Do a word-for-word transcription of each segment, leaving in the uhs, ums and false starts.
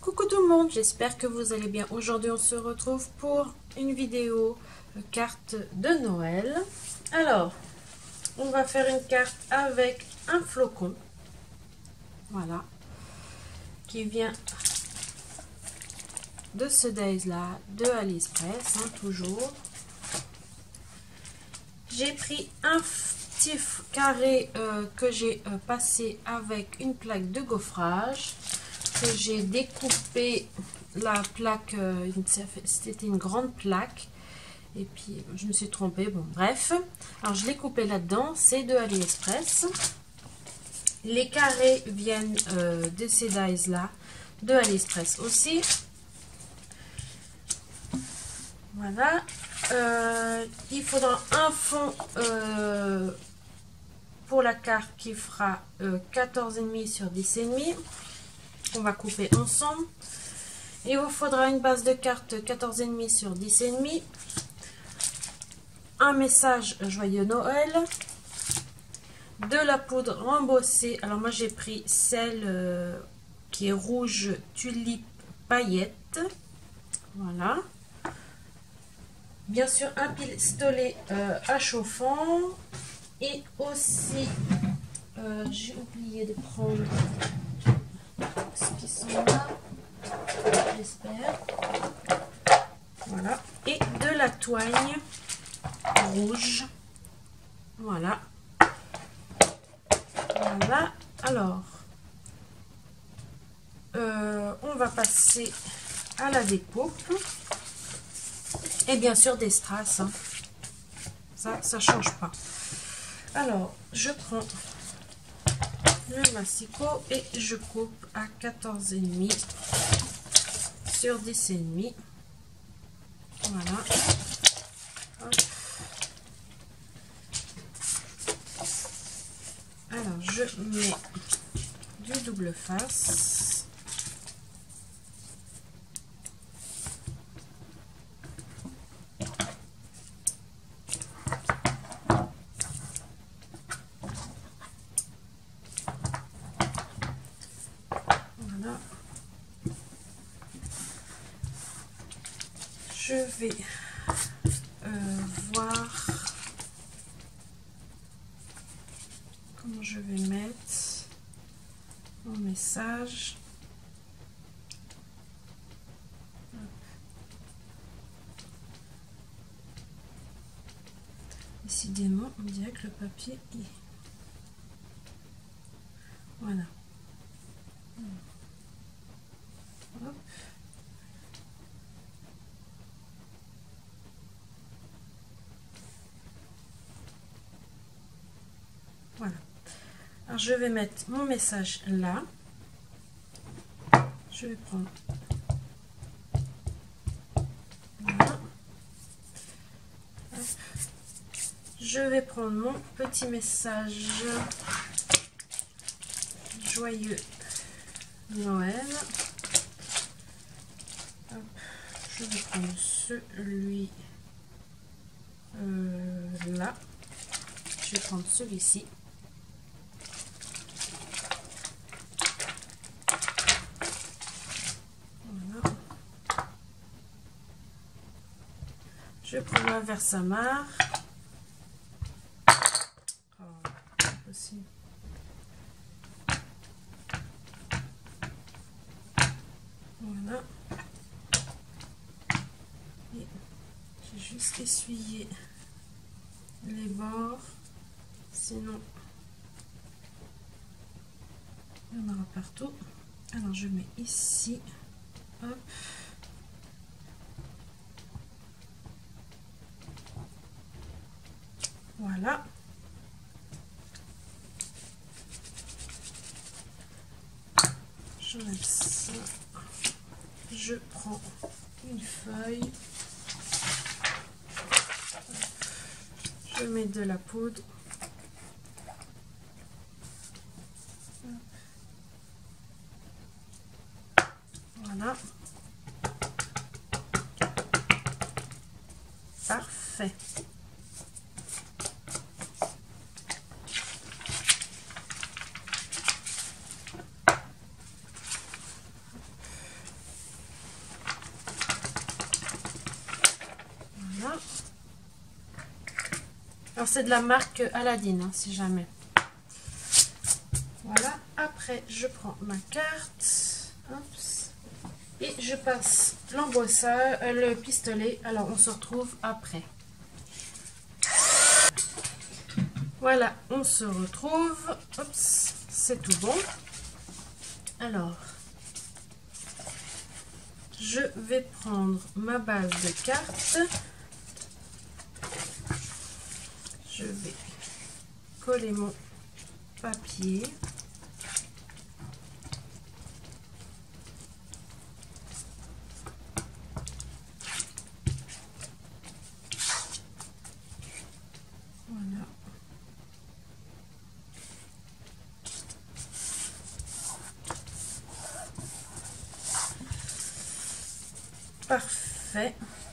Coucou tout le monde, j'espère que vous allez bien. Aujourd'hui on se retrouve pour une vidéo carte de Noël. Alors, on va faire une carte avec un flocon. Voilà. Qui vient de ce Days là, de AliExpress, hein, toujours. J'ai pris un petit carré euh, que j'ai euh, passé avec une plaque de gaufrage. Que j'ai découpé la plaque, euh, c'était une grande plaque. Et puis je me suis trompée, bon bref. Alors je l'ai coupé là-dedans, c'est de AliExpress. Les carrés viennent euh, de ces dies là, de AliExpress aussi. Voilà. Euh, il faudra un fond euh, pour la carte qui fera euh, quatorze virgule cinq sur dix virgule cinq. On va couper ensemble. Il vous faudra une base de carte quatorze virgule cinq sur dix virgule cinq. Un message joyeux Noël. De la poudre rembossée. Alors moi j'ai pris celle euh, qui est rouge tulipe paillette. Voilà. Bien sûr un pistolet euh, à chauffant. Et aussi euh, j'ai oublié de prendre ce qui sont là, j'espère. Voilà. Et de la toigne rouge. Voilà. Voilà. Alors, euh, on va passer à la découpe. Et bien sûr des strass. Hein. Ça, ça change pas. Alors, je prends le massicot et je coupe à quatorze virgule cinq sur dix virgule cinq. Voilà. Hop. Alors, je mets du double face. Voilà. Je vais euh, voir comment je vais mettre mon message. Décidément, on dirait que le papier est... Voilà. Hop. Voilà. Alors je vais mettre mon message là. Je vais prendre. Voilà. Hop. Je vais prendre mon petit message joyeux Noël. Hop. Je vais prendre celui euh, là. Je vais prendre celui-ci. Voilà. Je prends la Versamark. Oh, pas possible. Voilà. Et j'ai juste essuyé les bords. Sinon, il y en aura partout. Alors, je mets ici. Hop. Voilà. J'enlève ça. Je prends une feuille. Je mets de la poudre. Voilà. Parfait. Alors c'est de la marque Aladdin, hein, si jamais. Voilà, après je prends ma carte. Oups. Et je passe l'embossage, euh, le pistolet. Alors on se retrouve après. Voilà, on se retrouve. Oups, c'est tout bon. Alors, je vais prendre ma base de cartes. Je vais coller mon papier. Voilà. Parfait.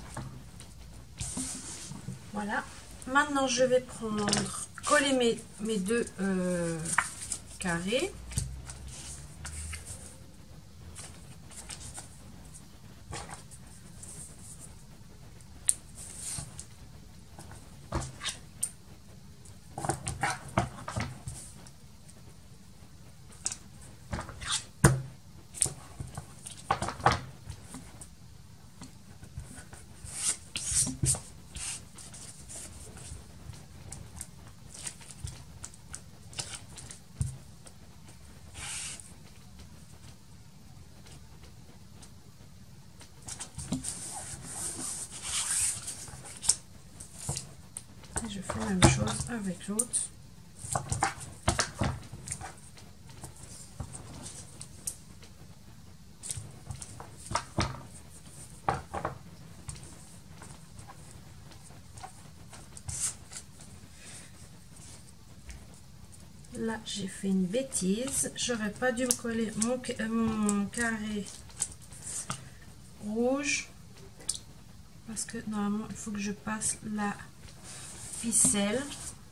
Voilà. Maintenant, je vais prendre, coller mes, mes deux euh, carrés. Et je fais la même chose avec l'autre. Là, j'ai fait une bêtise. J'aurais pas dû me coller mon, euh, mon carré rouge. Parce que normalement, il faut que je passe la ficelle.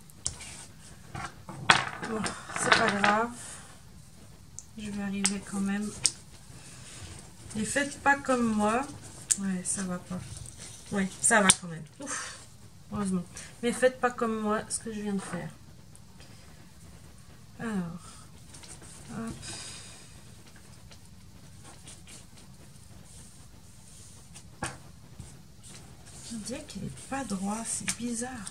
Bon, c'est pas grave. Je vais arriver quand même. Et faites pas comme moi. Ouais, ça va pas. Ouais, ça va quand même. Ouf, heureusement. Mais faites pas comme moi ce que je viens de faire. Alors, hop. On dirait qu'il n'est pas droit, c'est bizarre.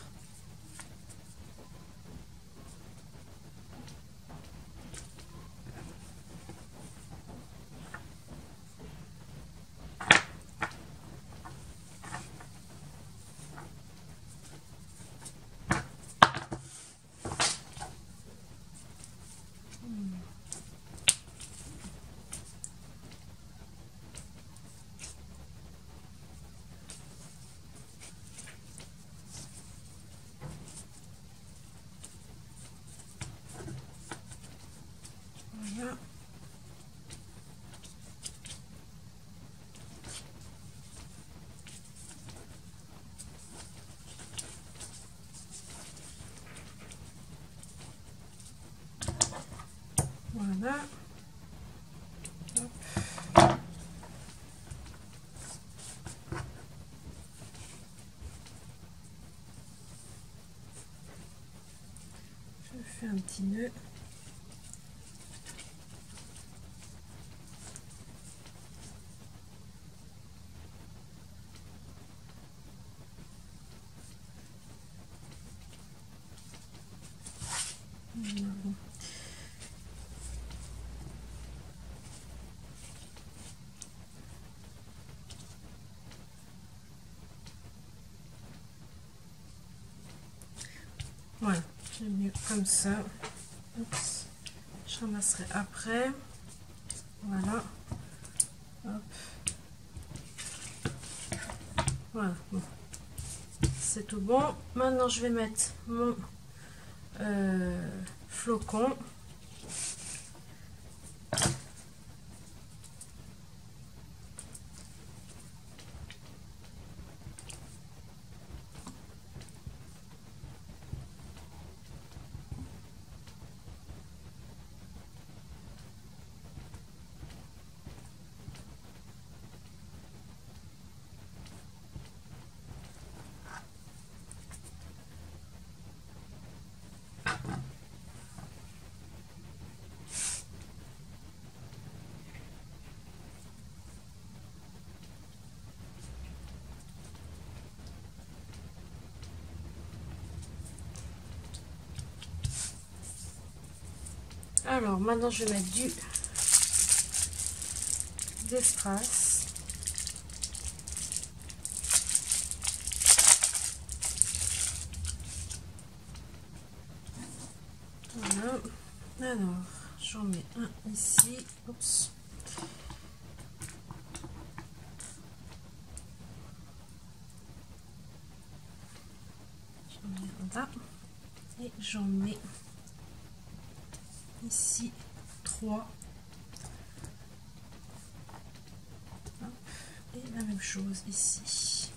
Voilà. Voilà. Hop. Je fais un petit nœud. Voilà, j'ai mis comme ça. Oups. Je ramasserai après. Voilà. Hop. Voilà. Bon. C'est tout bon. Maintenant, je vais mettre mon euh, flocon. Alors maintenant je vais mettre du des strass. Voilà. Alors j'en mets un ici. Oups. J'en mets un là et j'en mets ici trois. Et la même chose ici.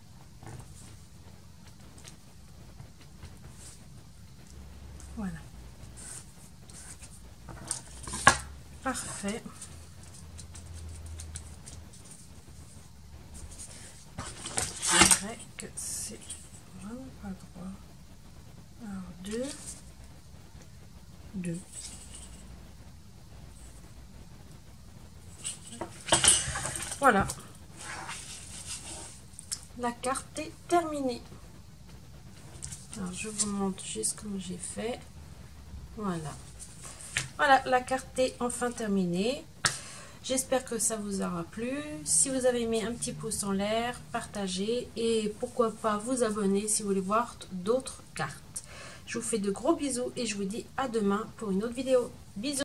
Voilà. Parfait. C'est vrai que c'est vraiment pas droit. Alors deux. Deux. Voilà. La carte est terminée. Alors je vous montre juste comme j'ai fait. Voilà. Voilà, la carte est enfin terminée. J'espère que ça vous aura plu. Si vous avez mis un petit pouce en l'air, partagez et pourquoi pas vous abonner si vous voulez voir d'autres cartes. Je vous fais de gros bisous et je vous dis à demain pour une autre vidéo. Bisous!